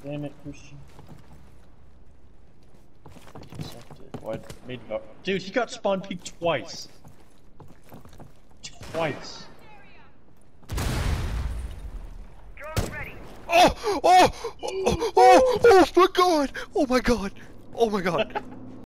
Damn it, Christian. Accepted. What made it up? Dude, he got spawn peeked twice. Twice. Oh! Oh! Oh! Oh! Oh my god! Oh my god! Oh my god!